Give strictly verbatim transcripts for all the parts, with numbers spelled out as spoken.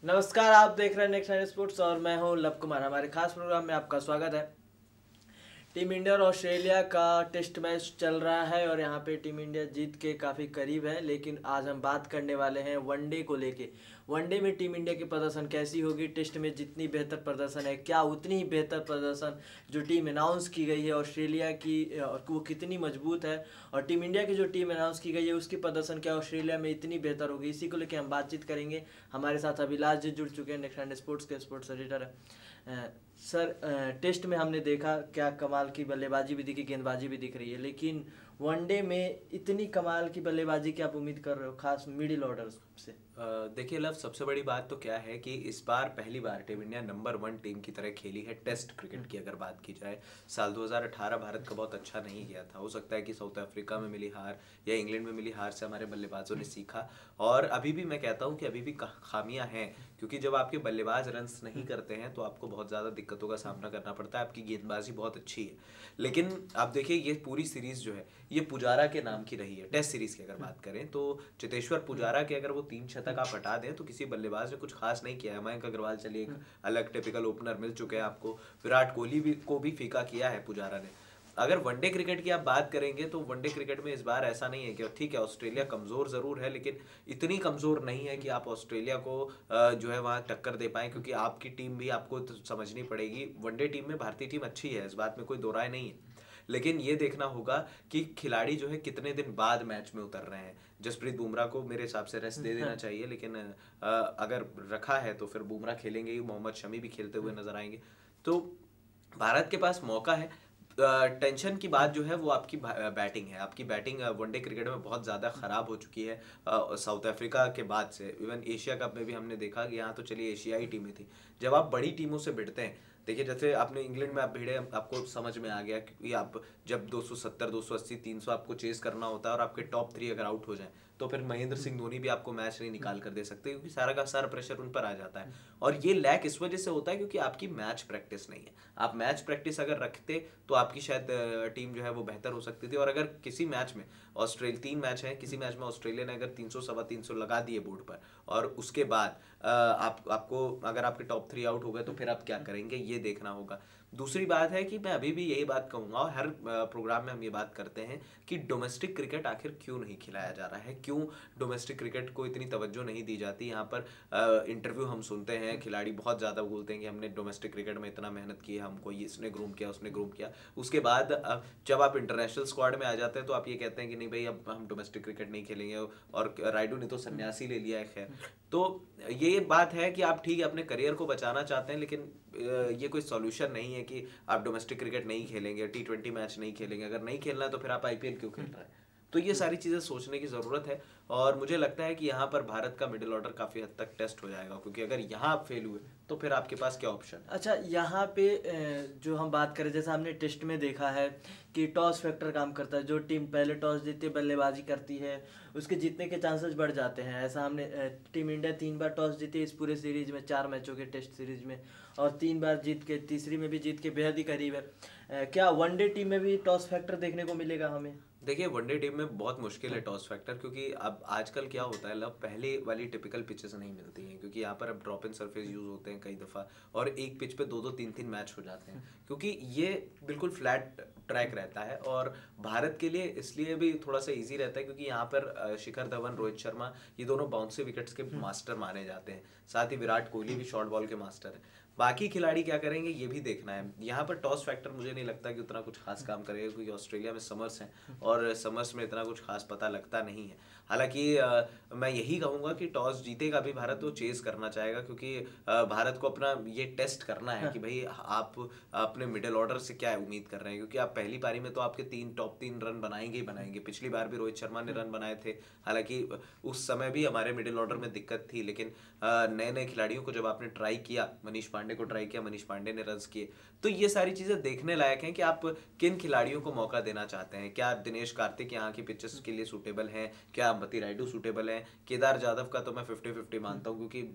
नमस्कार, आप देख रहे हैं नेक्स्ट नाइन स्पोर्ट्स और मैं हूं लव कुमार। हमारे खास प्रोग्राम में आपका स्वागत है। टीम इंडिया और ऑस्ट्रेलिया का टेस्ट मैच चल रहा है और यहां पे टीम इंडिया जीत के काफ़ी करीब है, लेकिन आज हम बात करने वाले हैं वनडे को लेके। वनडे में टीम इंडिया की प्रदर्शन कैसी होगी, टेस्ट में जितनी बेहतर प्रदर्शन है क्या उतनी ही बेहतर प्रदर्शन जो टीम अनाउंस की गई है ऑस्ट्रेलिया की और वो कितनी मजबूत है, और टीम इंडिया की जो टीम अनाउंस की गई है उसकी प्रदर्शन क्या ऑस्ट्रेलिया में इतनी बेहतर होगी, इसी को लेकर हम बातचीत करेंगे। हमारे साथ अभिलाष जी जुड़ चुके हैं, नेक्स्ट नाइन स्पोर्ट्स के स्पोर्ट्स एडिटर है। सर, टेस्ट में हमने देखा क्या कमाल की बल्लेबाजी भी दिखी, गेंदबाजी भी दिख रही है, लेकिन वनडे में इतनी कमाल की बल्लेबाजी की आप उम्मीद कर रहे हो, खास मिडिल ऑर्डर से? देखिए लव, सबसे बड़ी बात तो क्या है कि इस बार पहली बार team India number one team की तरह खेली है टेस्ट क्रिकेट की। अगर बात की जाए, साल दो हज़ार अठारह भारत का बहुत अच्छा नहीं गया था। हो सकता है कि साउथ अफ्रीका में मिली हार या इंग्लैंड में मिली हार से हमारे बल्लेबाजों ने सीखा, और अभी भी मैं कहता हूं कि अभी भी खामियां हैं, क्योंकि जब आपके बल्लेबाज रन्स नहीं करते हैं तो आपको बहुत ज़्यादा दिक्कतों का सामना करना पड़ता है। आपकी गेंदबाजी बहुत अच्छी है, लेकिन आप देखिए ये पूरी सीरीज जो है ये पुजारा के नाम की रही है। टेस्ट सीरीज की अगर बात करें तो चेतेश्वर पुजारा के अगर वो तीन शतक आप हटा दें तो किसी बल्लेबाज ने कुछ खास नहीं किया है। मयंक अग्रवाल चलिए एक अलग टिपिकल ओपनर मिल चुके हैं आपको, विराट कोहली भी को भी फीका किया है पुजारा ने। अगर वनडे क्रिकेट की आप बात करेंगे तो वनडे क्रिकेट में इस बार ऐसा नहीं है कि ठीक है ऑस्ट्रेलिया कमज़ोर ज़रूर है, लेकिन इतनी कमज़ोर नहीं है कि आप ऑस्ट्रेलिया को जो है वहाँ टक्कर दे पाएँ, क्योंकि आपकी टीम भी आपको तो समझनी पड़ेगी। वनडे टीम में भारतीय टीम अच्छी है, इस बात में कोई दो राय नहीं है, लेकिन ये देखना होगा कि खिलाड़ी जो है कितने दिन बाद मैच में उतर रहे हैं। जसप्रीत बुमराह को मेरे हिसाब से रेस्ट दे देना चाहिए, लेकिन अगर रखा है तो फिर बुमराह खेलेंगे ही, मोहम्मद शमी भी खेलते हुए नजर आएंगे। तो भारत के पास मौका है। टेंशन की बात जो है वो आपकी बैटिंग है। आपकी बैटिंग वनडे क्रिकेट में बहुत ज़्यादा ख़राब हो चुकी है साउथ अफ्रीका के बाद से। इवन एशिया कप में भी हमने देखा कि यहाँ तो चलिए एशियाई टीमें थी, जब आप बड़ी टीमों से भिड़ते हैं, देखिए जैसे आपने इंग्लैंड में आप भिड़े, आपको समझ में आ गया कि आप जब दो सौ सत्तर, दो सौ अस्सी, तीन सौ आपको चेस करना होता है और आपके टॉप थ्री अगर आउट हो जाएं तो फिर महेंद्र सिंह धोनी भी आपको मैच नहीं निकाल कर दे सकते, क्योंकि सारा का सारा प्रेशर उन पर आ जाता है। और ये लैक इस वजह से होता है क्योंकि आपकी मैच प्रैक्टिस नहीं है। आप मैच प्रैक्टिस अगर रखते तो आपकी शायद टीम जो है वो बेहतर हो सकती थी। और अगर किसी मैच में ऑस्ट्रेलिया, तीन मैच है, किसी मैच में ऑस्ट्रेलिया ने अगर तीन सौ सवा तीन सौ लगा दिए बोर्ड पर और उसके बाद आप आपको अगर आपके टॉप थ्री आउट हो गए तो फिर आप क्या करेंगे, ये देखना होगा। दूसरी बात है कि मैं अभी भी यही बात कहूँगा, और हर प्रोग्राम में हम ये बात करते हैं कि डोमेस्टिक क्रिकेट आखिर क्यों नहीं खिलाया जा रहा है, क्यों डोमेस्टिक क्रिकेट को इतनी तवज्जो नहीं दी जाती। यहाँ पर इंटरव्यू हम सुनते हैं, खिलाड़ी बहुत ज़्यादा बोलते हैं कि हमने डोमेस्टिक क्रिकेट में इतना मेहनत की है, हमको ये इसने ग्रूम किया, उसने ग्रूम किया। उसके बाद जब आप इंटरनेशनल स्क्वाड में आ जाते हैं तो आप ये कहते हैं कि नहीं भाई अब हम डोमेस्टिक क्रिकेट नहीं खेलेंगे, और राइडू ने तो सन्यासी ले लिया है। खैर, तो ये बात है कि आप ठीक है अपने करियर को बचाना चाहते हैं, लेकिन ये कोई सॉल्यूशन नहीं है कि आप डोमेस्टिक क्रिकेट नहीं खेलेंगे, टी ट्वेंटी मैच नहीं खेलेंगे। अगर नहीं खेलना है तो फिर आप आईपीएल क्यों खेल रहे हैं? तो ये सारी चीज़ें सोचने की ज़रूरत है, और मुझे लगता है कि यहाँ पर भारत का मिडिल ऑर्डर काफ़ी हद तक टेस्ट हो जाएगा, क्योंकि अगर यहाँ आप फेल हुए तो फिर आपके पास क्या ऑप्शन? अच्छा, यहाँ पे जो हम बात करें, जैसा हमने टेस्ट में देखा है कि टॉस फैक्टर काम करता है। जो टीम पहले टॉस जीतती है, बल्लेबाजी करती है, उसके जीतने के चांसेस बढ़ जाते हैं। ऐसा हमने टीम इंडिया तीन बार टॉस जीती इस पूरे सीरीज में, चार मैचों के टेस्ट सीरीज में, और तीन बार जीत के तीसरी में भी जीत के बेहद ही करीब है। क्या वनडे टीम में भी टॉस फैक्टर देखने को मिलेगा हमें? देखिए वनडे टीम में बहुत मुश्किल है टॉस फैक्टर, क्योंकि अब आजकल क्या होता है लव, पहले वाली टिपिकल पिचेस नहीं मिलती हैं, क्योंकि यहाँ पर अब ड्रॉप इन सरफेस यूज़ होते हैं कई दफ़ा, और एक पिच पे दो दो तीन तीन मैच हो जाते हैं, क्योंकि ये बिल्कुल फ्लैट ट्रैक रहता है। और भारत के लिए इसलिए भी थोड़ा सा इजी रहता है क्योंकि यहाँ पर शिखर धवन, रोहित शर्मा, ये दोनों बाउंसी विकेट्स के मास्टर माने जाते हैं। साथ ही विराट कोहली भी शॉर्ट बॉल के मास्टर हैं। बाकी खिलाड़ी क्या करेंगे ये भी देखना है। यहाँ पर टॉस फैक्टर मुझे नहीं लगता कि उतना कुछ खास काम करेगा, क्योंकि ऑस्ट्रेलिया में समर्स हैं और समर्स में इतना कुछ खास पता लगता नहीं है। हालांकि मैं यही कहूँगा कि टॉस जीतेगा भी भारत तो चेस करना चाहेगा, क्योंकि भारत को अपना ये टेस्ट करना है कि भाई आप अपने मिडिल ऑर्डर से क्या उम्मीद कर रहे हैं, क्योंकि आप पहली पारी में तो आपके तीन टॉप तीन रन बनाएंगे ही बनाएंगे। पिछली बार भी रोहित शर्मा ने रन बनाए थे, हालांकि उस समय भी हमारे मिडिल ऑर्डर में दिक्कत थी, लेकिन नए नए खिलाड़ियों को जब आपने ट्राई किया, मनीष पांडे को ट्राई किया, मनीष पांडे ने रन किए, तो ये सारी चीज़ें देखने लायक हैं कि आप किन खिलाड़ियों को मौका देना चाहते हैं। क्या दिनेश कार्तिक यहाँ की पिचेस के लिए सूटेबल हैं? क्या मती रायडू सूटेबल हैं? केदार जाधव का तो मैं फिफ्टी फिफ्टी मानता हूँ, क्योंकि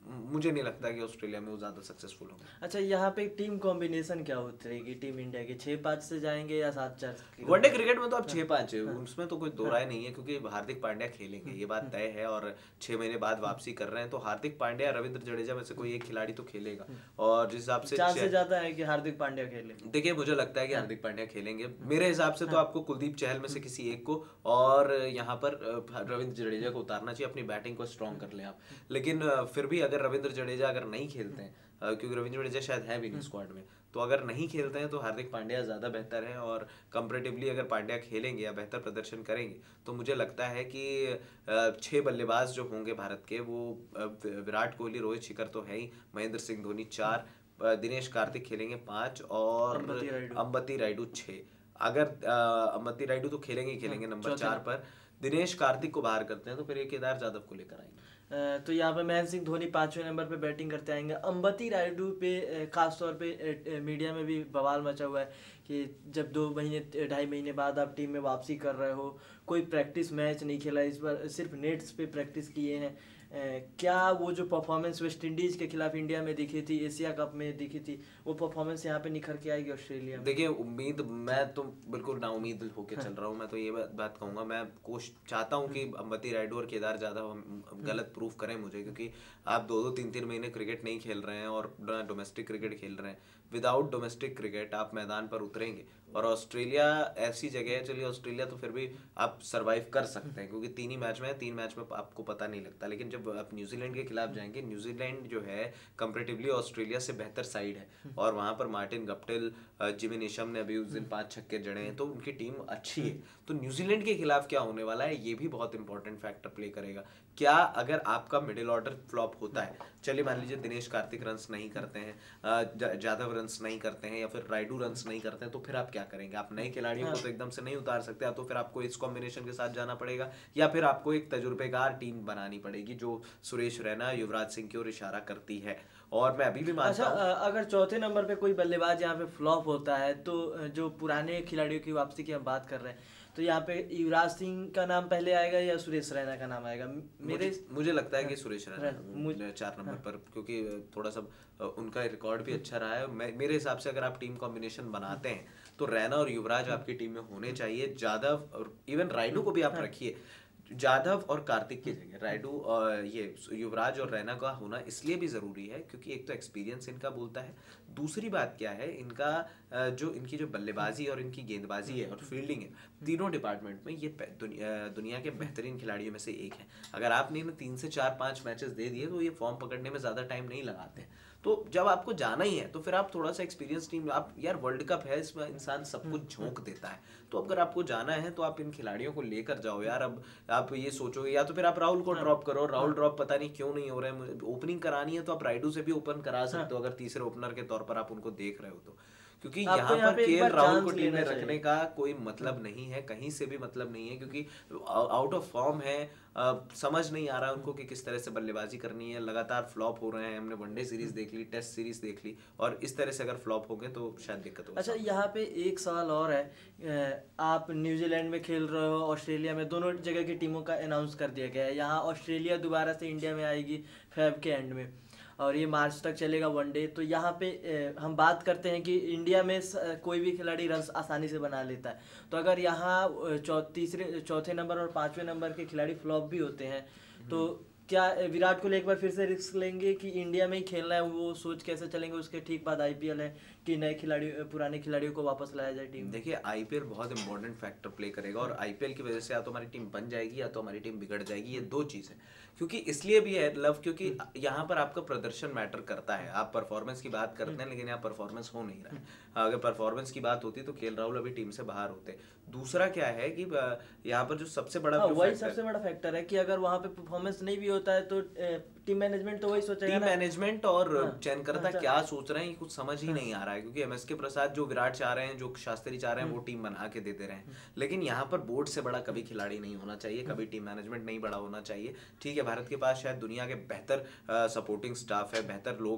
मुझे नहीं लगता कि ऑस्ट्रेलिया में वो ज़्यादा सक्सेसफुल होंगे। अच्छा, यहाँ पे टीम कॉम्बिनेशन क्या उतरेगी टीम इंडिया की? छः पाँच से जाएंगे या सात चार? वनडे क्रिकेट में तो अब छः पाँच है, उसमें तो कोई दो राय नहीं है, क्योंकि हार्दिक पांड्या खेलेंगे, ये बात तय है, और छः महीने बाद वापसी कर रहे हैं, तो हार्दिक पांड्या रविंद्र जडेजा में से कोई एक खिलाड़ी तो खेलेगा। और जिस हिसाब से चांस से ज्यादा है कि हार्दिक पांड्या खेले। देखिए, मुझे लगता है कि हार्दिक पांड्या खेलेंगे। मेरे हिसाब से तो आपको कुलदीप चहल में से किसी एक को और यहाँ पर रविंद्र जडेजा को उतारना चाहिए, अपनी बैटिंग को स्ट्रॉन्ग कर लें आप। लेकिन फिर भी अगर रविंद्र जडेजा अगर नहीं खेलते हैं, क्योंकि रविंद्र जडेजा शायद है भी नहीं स्क्वाड में, तो अगर नहीं खेलते हैं तो हार्दिक पांड्या ज़्यादा बेहतर है। और कंपैरेटिवली अगर पांड्या खेलेंगे या बेहतर प्रदर्शन करेंगे तो मुझे लगता है कि छः बल्लेबाज जो होंगे भारत के, वो विराट कोहली, रोहित शिखर तो है ही, महेंद्र सिंह धोनी चार, दिनेश कार्तिक खेलेंगे पाँच, और अंबती रायडू छः। अगर अंबती रायडू तो खेलेंगे ही खेलेंगे नंबर चार पर, दिनेश कार्तिक को बाहर करते हैं तो फिर ये केदार जाधव को लेकर आएंगे। तो यहाँ पे महेंद्र सिंह धोनी पाँचवें नंबर पे बैटिंग करते आएंगे। अंबती रायडू पे खास तौर पे मीडिया में भी बवाल मचा हुआ है कि जब दो महीने ढाई महीने बाद आप टीम में वापसी कर रहे हो, कोई प्रैक्टिस मैच नहीं खेला, इस बार सिर्फ नेट्स पे प्रैक्टिस किए हैं। क्या वो जो परफॉर्मेंस वेस्ट इंडीज के खिलाफ इंडिया में दिखी थी, एशिया कप में दिखी थी, वो परफॉर्मेंस यहाँ पे निखर के आएगी ऑस्ट्रेलिया में? देखिए, उम्मीद, मैं तो बिल्कुल नाउम्मीद होके चल रहा हूँ। मैं तो ये बात कहूँगा, मैं कोशिश चाहता हूँ कि अंबती रायडू और केदार जाधव गलत प्रूफ करें मुझे, क्योंकि आप दो दो तीन तीन महीने क्रिकेट नहीं खेल रहे हैं और डोमेस्टिक क्रिकेट खेल रहे हैं। विदाउट डोमेस्टिक क्रिकेट आप मैदान पर उतरेंगे, और ऑस्ट्रेलिया ऐसी जगह है, चलिए ऑस्ट्रेलिया तो फिर भी आप सरवाइव कर सकते हैं, क्योंकि तीन ही मैच में है, तीन मैच में आपको पता नहीं लगता। लेकिन जब आप न्यूजीलैंड के खिलाफ जाएंगे, न्यूजीलैंड जो है कंपैरेटिवली ऑस्ट्रेलिया से बेहतर साइड है, और वहाँ पर मार्टिन गप्टिल, जिमी निशम ने अभी उस दिन पाँच छक्के जड़े हैं, तो उनकी टीम अच्छी है। तो न्यूजीलैंड के खिलाफ क्या होने वाला है, ये भी बहुत इंपॉर्टेंट फैक्टर प्ले करेगा। क्या अगर आपका मिडिल ऑर्डर फ्लॉप होता है, चलिए मान लीजिए दिनेश कार्तिक रन्स नहीं करते हैं, जाधव रन्स नहीं करते हैं, या फिर रायडू रन्स नहीं करते हैं, तो फिर आप क्या करेंगे? आप नए खिलाड़ियों को तो एकदम से नहीं उतार सकते, या तो फिर आपको इस कॉम्बिनेशन के साथ जाना पड़ेगा, या फिर आपको एक तजुर्बेकार टीम बनानी पड़ेगी, जो सुरेश रैना, युवराज सिंह की ओर इशारा करती है। और मैं अभी भी मानता हूं, अच्छा, अगर चौथे नंबर पे कोई बल्लेबाज यहाँ पे फ्लॉप होता है, तो जो पुराने खिलाड़ियों की वापसी की हम बात कर रहे हैं, तो यहाँ पे युवराज सिंह का नाम पहले आएगा या सुरेश रैना का नाम आएगा? मेरे मुझे, मुझे लगता है कि सुरेश रैना चार नंबर पर, क्योंकि थोड़ा सा उनका रिकॉर्ड भी अच्छा रहा है। मेरे हिसाब से अगर आप टीम कॉम्बिनेशन बनाते हैं तो रैना और युवराज आपकी टीम में होने चाहिए। जाधव और इवन रायडू को भी आप रखिए, जाधव और कार्तिक की जगह रायडू और ये युवराज और रैना का होना इसलिए भी ज़रूरी है क्योंकि एक तो एक्सपीरियंस इनका बोलता है, दूसरी बात क्या है, इनका जो इनकी जो बल्लेबाजी और इनकी गेंदबाजी है और फील्डिंग है, तीनों डिपार्टमेंट में ये दुनिया, दुनिया के बेहतरीन खिलाड़ियों में से एक है। अगर आपने इन्हें तीन से चार पाँच मैचेस दे दिए तो ये फॉर्म पकड़ने में ज़्यादा टाइम नहीं लगाते हैं। तो जब आपको जाना ही है तो फिर आप थोड़ा सा एक्सपीरियंस टीम, आप यार वर्ल्ड कप है, इसमें इंसान सब कुछ झोंक देता है, तो अगर आपको जाना है तो आप इन खिलाड़ियों को लेकर जाओ यार। अब आप ये सोचोगे या तो फिर आप राहुल को ड्रॉप करो, राहुल ड्रॉप पता नहीं क्यों नहीं हो रहा है, ओपनिंग करानी है तो आप रायडू से भी ओपन करा सकते हो अगर तीसरे ओपनर के तौर पर आप उनको देख रहे हो तो, क्योंकि यहाँ पर केएल राहुल को टीम में रखने का कोई मतलब नहीं है, कहीं से भी मतलब नहीं है, क्योंकि आउट ऑफ फॉर्म है, आ, समझ नहीं आ रहा उनको कि किस तरह से बल्लेबाजी करनी है, लगातार फ्लॉप हो रहे हैं। हमने वनडे सीरीज देख ली, टेस्ट सीरीज देख ली, और इस तरह से अगर फ्लॉप होंगे तो शायद दिक्कत होगी। अच्छा, यहाँ पे एक सवाल और है, आप न्यूजीलैंड में खेल रहे हो, ऑस्ट्रेलिया में, दोनों जगह की टीमों का अनाउंस कर दिया गया है। यहाँ ऑस्ट्रेलिया दोबारा से इंडिया में आएगी फेब के एंड में, और ये मार्च तक चलेगा वनडे। तो यहाँ पे ए, हम बात करते हैं कि इंडिया में स, कोई भी खिलाड़ी रन आसानी से बना लेता है, तो अगर यहाँ चौ तीसरे चौथे नंबर और पाँचवें नंबर के खिलाड़ी फ्लॉप भी होते हैं, तो क्या विराट कोहली एक बार फिर से रिस्क लेंगे कि इंडिया में ही खेलना है? वो सोच कैसे चलेंगे? उसके ठीक बाद आईपीएल है कि नए खिलाड़ी, पुराने खिलाड़ियों को वापस लाया जाए टीम? देखिए, आईपीएल बहुत इंपॉर्टेंट फैक्टर प्ले करेगा, और आईपीएल की वजह से या तो हमारी टीम बन जाएगी या तो हमारी टीम बिगड़ जाएगी, ये दो चीज़ है। क्योंकि इसलिए भी है लव, क्योंकि यहाँ पर आपका प्रदर्शन मैटर करता है। आप परफॉर्मेंस की बात करते हैं लेकिन यहाँ परफॉर्मेंस हो नहीं रहा है। अगर परफॉर्मेंस की बात होती तो केएल राहुल अभी टीम से बाहर होते। दूसरा क्या है कि यहाँ पर जो सबसे बड़ा वही सबसे बड़ा फैक्टर है कि अगर वहाँ पे परफॉर्मेंस नहीं भी होता है तो टीम मैनेजमेंट तो वही सोचेगा, टीम मैनेजमेंट और चयनकर्ता क्या सोच रहे हैं कुछ समझ ही नहीं आ रहा है। क्योंकि एमएसके प्रसाद जो विराट चाह रहे हैं, जो शास्त्री चाह रहे हैं, वो टीम बना के दे दे रहे हैं, लेकिन यहाँ पर बोर्ड से बड़ा कभी खिलाड़ी नहीं होना चाहिए, कभी टीम मैनेजमेंट नहीं बड़ा होना चाहिए। ठीक है, भारत के पास शायद दुनिया के बेहतर सपोर्टिंग स्टाफ है, बेहतर लोग हैं,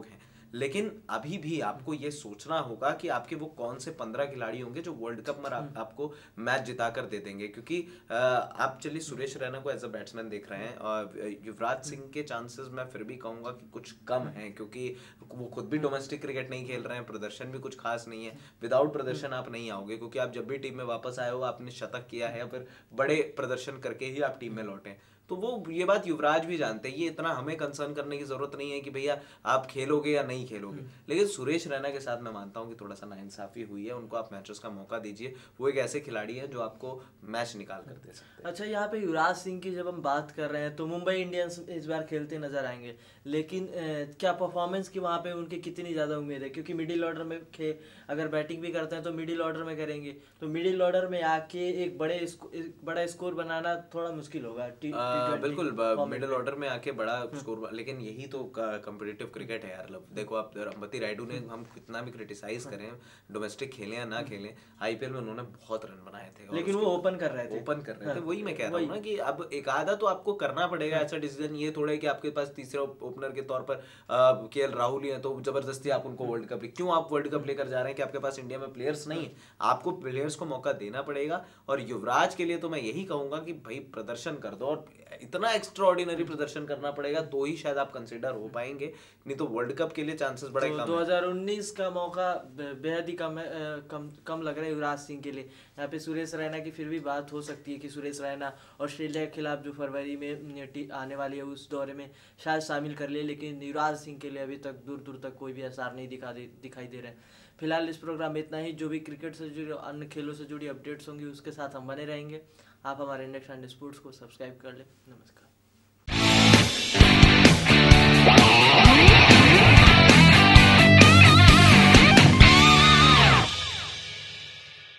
लेकिन अभी भी आपको ये सोचना होगा कि आपके वो कौन से पंद्रह खिलाड़ी होंगे जो वर्ल्ड कप में आप, आपको मैच जिता कर दे देंगे, क्योंकि आ, आप चलिए सुरेश रैना को एज अ बैट्समैन देख रहे हैं और युवराज सिंह के चांसेस मैं फिर भी कहूंगा कि कुछ कम हैं, क्योंकि वो खुद भी डोमेस्टिक क्रिकेट नहीं खेल रहे हैं, प्रदर्शन भी कुछ खास नहीं है। विदाउट प्रदर्शन आप नहीं आओगे, क्योंकि आप जब भी टीम में वापस आए हो आपने शतक किया है या फिर बड़े प्रदर्शन करके ही आप टीम में लौटे। तो वो ये बात युवराज भी जानते हैं, ये इतना हमें कंसर्न करने की जरूरत नहीं है कि भैया आप खेलोगे या नहीं खेलोगे। लेकिन सुरेश रैना के साथ मैं मानता हूँ कि थोड़ा सा नाइंसाफी हुई है, उनको आप मैचेस का मौका दीजिए। वो एक ऐसे खिलाड़ी है जो आपको मैच निकाल कर दे सकते हैं। अच्छा, यहाँ पे युवराज सिंह की जब हम बात कर रहे हैं तो मुंबई इंडियंस इस बार खेलते नजर आएंगे, लेकिन ए, क्या परफॉर्मेंस की वहाँ पे उनकी कितनी ज़्यादा उम्मीद है? क्योंकि मिडिल ऑर्डर में खे अगर बैटिंग भी करते हैं तो मिडिल ऑर्डर में करेंगे, तो मिडिल ऑर्डर में आके एक बड़े एक बड़ा स्कोर बनाना थोड़ा मुश्किल होगा। टी, आ, बिल्कुल मिडिल ऑर्डर में आके बड़ा स्कोर, लेकिन यही तो कॉम्पिटिटिव क्रिकेट है यार। देखो आप रमती रायडू ने, हम कितना भी क्रिटिसाइज करें, डोमेस्टिक खेलें या ना खेलें, आईपीएल में उन्होंने बहुत रन बनाए थे, लेकिन वो ओपन कर रहे थे ओपन कर रहे थे। वही मैं कह रहा हूँ ना कि अब एक आधा तो आपको करना पड़ेगा ऐसा डिसीजन। ये थोड़ा है कि आपके पास तीसरे ओपनर के तौर पर के एल राहुल ही है तो जबरदस्ती आप उनको वर्ल्ड कप, क्यों आप वर्ल्ड कप लेकर जा रहे हैं कि आपके पास इंडिया में प्लेयर्स नहीं है? आपको प्लेयर्स को मौका देना पड़ेगा। और युवराज के लिए तो मैं यही कहूंगा कि भाई प्रदर्शन कर दो, और इतना एक्स्ट्रा ऑर्डिनरी प्रदर्शन करना पड़ेगा तो ही शायद आप कंसिडर हो पाएंगे, नहीं तो वर्ल्ड कप के लिए चांसेस बड़े तो कम दो हज़ार उन्नीस का मौका बेहद ही कम है, कम कम लग रहा है युवराज सिंह के लिए। यहाँ पे सुरेश रैना की फिर भी बात हो सकती है कि सुरेश रैना ऑस्ट्रेलिया के खिलाफ जो फरवरी में आने वाली है उस दौरे में शायद शामिल कर ले, लेकिन युवराज सिंह के लिए अभी तक दूर दूर तक कोई भी आसार नहीं दिखा दे दिखाई दे रहे हैं। फिलहाल इस प्रोग्राम में इतना ही। जो भी क्रिकेट से जुड़े अन्य खेलों से जुड़ी अपडेट्स होंगी उसके साथ हम बने रहेंगे। आप हमारे नेक्स्ट एंड स्पोर्ट्स को सब्सक्राइब कर लें। नमस्कार।